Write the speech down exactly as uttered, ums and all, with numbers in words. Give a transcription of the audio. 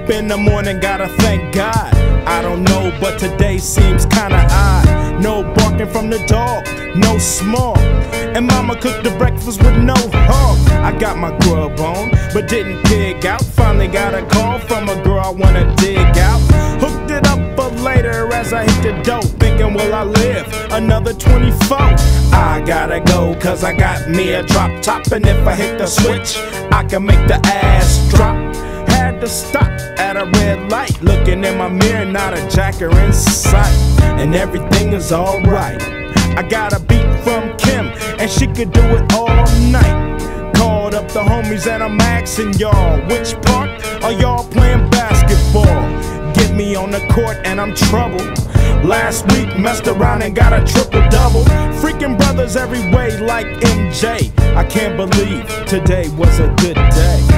up in the morning, gotta thank God. I don't know, but today seems kinda odd. No barking from the dog, no small. And mama cooked the breakfast with no hog. I got my grub on, but didn't pig out. Finally got a call from a girl I wanna dig out. Hooked it up for later as I hit the dope, thinking, will I live another twenty-four? I gotta go, cause I got me a drop top. And if I hit the switch, I can make the ass drop. Had to stop at a red light, looking in my mirror, not a jacker in sight. And everything is alright. I got a beat from Kim, and she could do it all night. Called up the homies and I'm asking y'all, which park are y'all playing basketball? Get me on the court and I'm troubled. Last week messed around and got a triple-double. Freaking brothers every way like M J. I can't believe today was a good day.